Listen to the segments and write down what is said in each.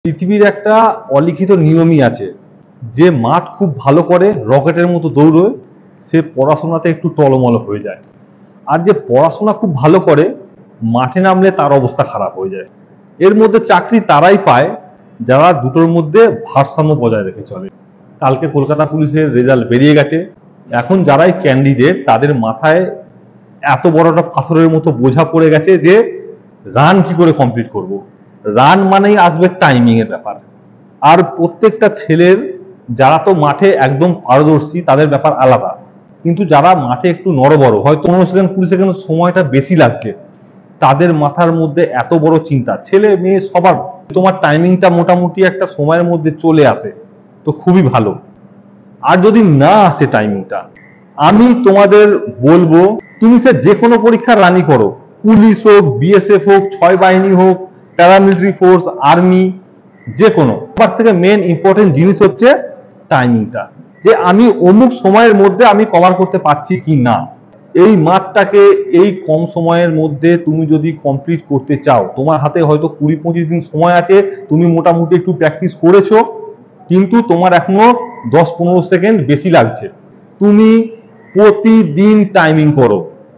পৃথিবীর একটা অলিখিত নিয়মই আছে, যে মাঠ খুব ভালো করে রকেটের মতো দৌড়য় সে পড়াশোনাতে একটু টলমল হয়ে যায়, আর যে পড়াশোনা খুব ভালো করে মাঠে নামলে তার অবস্থা খারাপ হয়ে যায়। এর মধ্যে চাকরি তারাই পায় যারা দুটোর মধ্যে ভারসাম্য বজায় রেখে চলে। কালকে কলকাতা পুলিশের রেজাল্ট বেরিয়ে গেছে। এখন যারাই ক্যান্ডিডেট তাদের মাথায় এত বড় একটা পাথরের মতো বোঝা পড়ে গেছে যে রান কি করে কমপ্লিট করব। রান মানেই আসবে টাইমিং এর ব্যাপার। আর প্রত্যেকটা ছেলের, যারা তো মাঠে একদম পারদর্শী তাদের ব্যাপার আলাদা, কিন্তু যারা মাঠে একটু নড়বড়, হয়তো 15 সেকেন্ড 20 সেকেন্ড সময়টা বেশি লাগছে, তাদের মাথার মধ্যে এত বড় চিন্তা। ছেলে মেয়ে সবার, তোমার টাইমিংটা মোটামুটি একটা সময়ের মধ্যে চলে আসে তো খুবই ভালো। আর যদি না আসে টাইমিংটা, আমি তোমাদের বলবো তুমি সে যে কোনো পরীক্ষা রানি করো, পুলিশ হোক, বিএসএফ হোক, 6 বাহিনী হোক, প্যারামিলিটারি ফোর্স, আর্মি, যে কোনো। সবার থেকে মেন ইম্পর্টেন্ট জিনিস হচ্ছে টাইমিংটা, যে আমি অমুক সময়ের মধ্যে আমি কভার করতে পারছি কি না। এই মাঠটাকে এই কম সময়ের মধ্যে তুমি যদি কমপ্লিট করতে চাও, তোমার হাতে হয়তো 20-25 দিন সময় আছে, তুমি মোটামুটি একটু প্র্যাকটিস করেছো, কিন্তু তোমার এখনো 10-15 সেকেন্ড বেশি লাগছে। তুমি প্রতিদিন টাইমিং করো।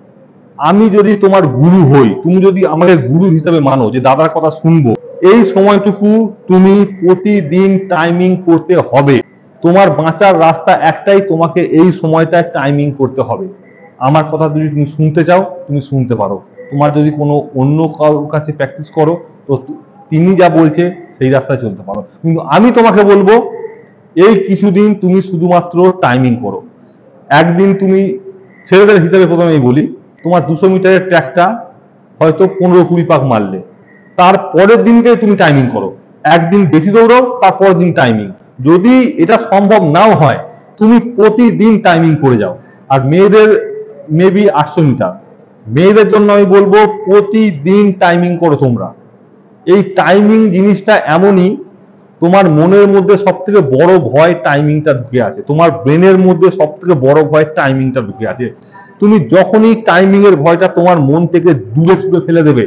আমি যদি তোমার গুরু হই, তুমি যদি আমাকে গুরু হিসেবে মানো যে দাদার কথা শুনবো, এই সময়টুকু তুমি প্রতিদিন টাইমিং করতে হবে। তোমার বাঁচার রাস্তা একটাই, তোমাকে এই সময়টায় টাইমিং করতে হবে। আমার কথা যদি তুমি শুনতে চাও তুমি শুনতে পারো, তোমার যদি কোনো অন্য কারোর কাছে প্র্যাকটিস করো তো তিনি যা বলছে সেই রাস্তায় চলতে পারো, কিন্তু আমি তোমাকে বলবো এই কিছুদিন তুমি শুধুমাত্র টাইমিং করো। একদিন তুমি ছেলেদের হিসাবে প্রথমেই বলি, তোমার 200 মিটারের ট্র্যাকটা হয়তো 15-20 পাক মারলে, তার পরের দিনকে তুমি টাইমিং করো। একদিন বেশি দৌড়ো, তার পরের দিন টাইমিং। যদি এটা সম্ভব নাও হয়, তুমি প্রতিদিন টাইমিং করে যাও। আর মেয়েদের মেবি 800 মিটার, মেয়েদের জন্য আমি বলবো প্রতিদিন টাইমিং করো তোমরা। এই টাইমিং জিনিসটা এমনই, তোমার মনের মধ্যে সব থেকে বড় ভয় টাইমিংটা ঢুকে আছে, তোমার ব্রেনের মধ্যে সব থেকে বড় ভয় টাইমিংটা ঢুকে আছে। তুমি যখনই টাইমিং এর ভয়টা তোমার মন থেকে দূরে ছুড়ে ফেলে দেবে,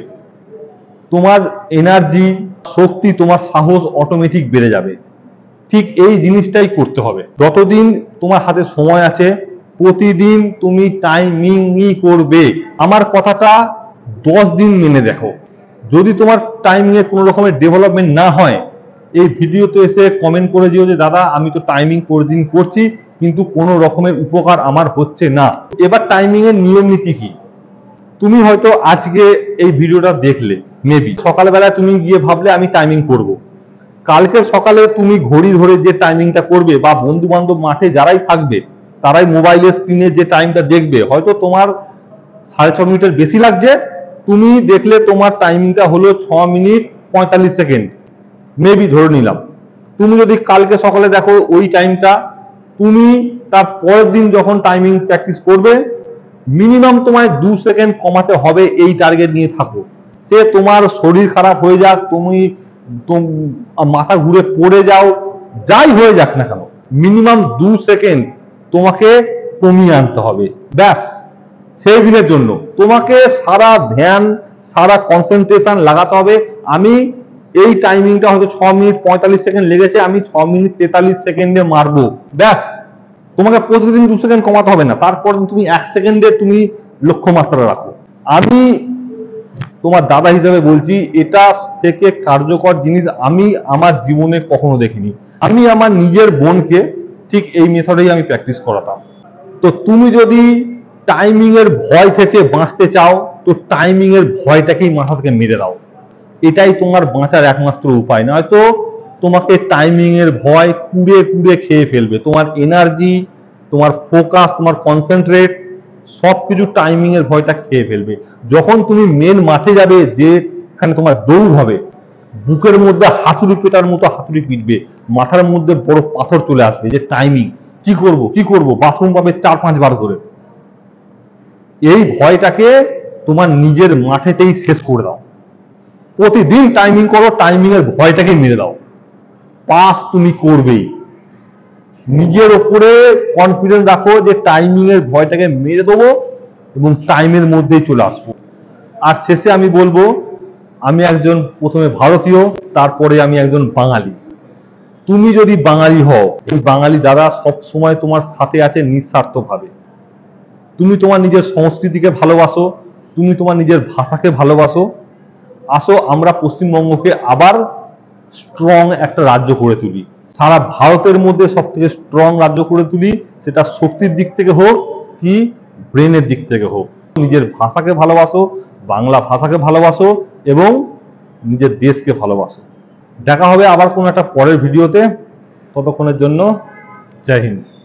তোমার এনার্জি, শক্তি, তোমার সাহস অটোমেটিক বেড়ে যাবে। ঠিক এই জিনিসটাই করতে হবে। যতদিন তোমার হাতে সময় আছে প্রতিদিন তুমি টাইমিংই করবে। আমার কথাটা 10 দিন মেনে দেখো। যদি তোমার টাইমিং এ কোনো রকমের ডেভেলপমেন্ট না হয়, এই ভিডিওতে এসে কমেন্ট করে দিও যে দাদা আমি তো টাইমিং প্রতিদিন করছি কিন্তু কোনো রকমের উপকার আমার হচ্ছে না। এবার টাইমিং এর নিয়ম নীতি কি? তুমি হয়তো আজকে এই ভিডিওটা দেখলে, মেবি সকালবেলা তুমি গিয়ে ভাবলে আমি টাইমিং করব। কালকে সকালে তুমি ঘড়ি ধরে যে টাইমিংটা করবে, বা বন্ধু বান্ধব মাঠে যারাই থাকবে তারাই মোবাইলের স্ক্রিনে যে টাইমটা দেখবে, হয়তো তোমার 6.5 মিনিটের বেশি লাগছে, তুমি দেখলে তোমার টাইমিংটা হলো 6 মিনিট 45 সেকেন্ড, মেবি ধরে নিলাম। তুমি যদি কালকে সকালে দেখো ওই টাইমটা, তুমি তার পরের দিন যখন টাইমিং প্র্যাকটিস করবে, মিনিমাম তোমায় 2 সেকেন্ড কমাতে হবে। এই টার্গেট নিয়ে থাকো। সে তোমার শরীর খারাপ হয়ে যাক, তুমি মাথা ঘুরে পড়ে যাও, যাই হয়ে যাক না কেন, মিনিমাম 2 সেকেন্ড তোমাকে কমিয়ে আনতে হবে। ব্যাস, সেই দিনের জন্য তোমাকে সারা ধ্যান, সারা কনসেন্ট্রেশন লাগাতে হবে। আমি এই টাইমিংটা হয়তো 6 মিনিট 45 সেকেন্ড লেগেছে, আমি 6 মিনিট 43 সেকেন্ডে মারবো। ব্যাস, তোমাকে প্রতিদিন 2 সেকেন্ড কমাতে হবে না। তারপর তুমি 1 সেকেন্ডে তুমি লক্ষ্যমাত্রা রাখো। আমি তোমার দাদা হিসেবে বলছি, এটা থেকে কার্যকর জিনিস আমি আমার জীবনে কখনো দেখিনি। আমি আমার নিজের বোনকে ঠিক এই মেথডেই আমি প্র্যাকটিস করাতাম। তো তুমি যদি টাইমিং এর ভয় থেকে বাঁচতে চাও, তো টাইমিং এর ভয়টাকেই মাথা থেকে মেরে দাও। এটাই তোমার বাঁচার একমাত্র উপায়। নয়তো তোমাকে টাইমিং এর ভয় কুড়ে কুড়ে খেয়ে ফেলবে। তোমার এনার্জি, তোমার ফোকাস, তোমার কনসেন্ট্রেট সবকিছু টাইমিং এর ভয়টা খেয়ে ফেলবে। যখন তুমি মেন মাঠে যাবে, যেখানে তোমার দৌড় হবে, বুকের মধ্যে হাতুড়ি পেটার মতো হাতুড়ি পিটবে, মাথার মধ্যে বড় পাথর চলে আসবে যে টাইমিং কি করব কি করব, বাথরুম পাবে 4-5 বার করে। এই ভয়টাকে তোমার নিজের মাঠেতেই শেষ করে দাও। প্রতিদিন টাইমিং করো, টাইমিং এর ভয়টাকে মেরে দাও। পাস তুমি করবেই। নিজের উপরে কনফিডেন্স রাখো যে টাইমিং এর ভয়টাকে মেরে দেবো এবং টাইমের মধ্যেই চলে আসবো। আর শেষে আমি বলবো, আমি একজন প্রথমে ভারতীয়, তারপরে আমি একজন বাঙালি। তুমি যদি বাঙালি হও, এই বাঙালি দাদা সব সময় তোমার সাথে আছে নিঃস্বার্থভাবে। তুমি তোমার নিজের সংস্কৃতিকে ভালোবাসো, তুমি তোমার নিজের ভাষাকে ভালোবাসো। আসো আমরা পশ্চিমবঙ্গকে আবার স্ট্রং একটা রাজ্য করে তুলি, সারা ভারতের মধ্যে সব থেকে স্ট্রং রাজ্য করে তুলি, সেটা শক্তির দিক থেকে হোক কি ব্রেনের দিক থেকে হোক। নিজের ভাষাকে ভালোবাসো, বাংলা ভাষাকে ভালোবাসো এবং নিজের দেশকে ভালোবাসো। দেখা হবে আবার কোনো একটা পরের ভিডিওতে। ততক্ষণের জন্য জয় হিন্দ।